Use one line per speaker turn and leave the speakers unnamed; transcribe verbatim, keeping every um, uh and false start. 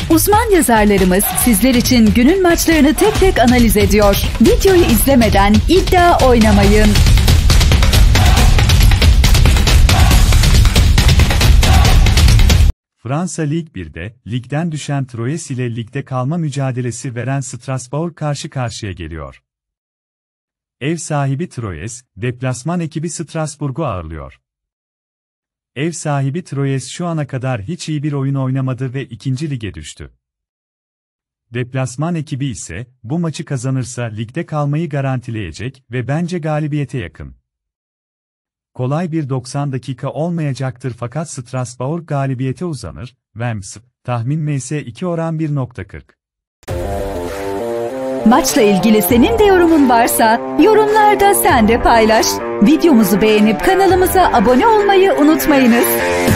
Uzman yazarlarımız sizler için günün maçlarını tek tek analiz ediyor. Videoyu izlemeden iddia oynamayın.
Fransa Lig bir'de, ligden düşen Troyes ile ligde kalma mücadelesi veren Strasbourg karşı karşıya geliyor. Ev sahibi Troyes, deplasman ekibi Strasbourg'u ağırlıyor. Ev sahibi Troyes şu ana kadar hiç iyi bir oyun oynamadı ve ikinci lige düştü. Deplasman ekibi ise, bu maçı kazanırsa ligde kalmayı garantileyecek ve bence galibiyete yakın. Kolay bir doksan dakika olmayacaktır fakat Strasbourg galibiyete uzanır. Vems, tahmin M S iki oran bir nokta kırk.
Maçla ilgili senin de yorumun varsa, yorumlarda sen de paylaş. Videomuzu beğenip kanalımıza abone olmayı unutmayınız.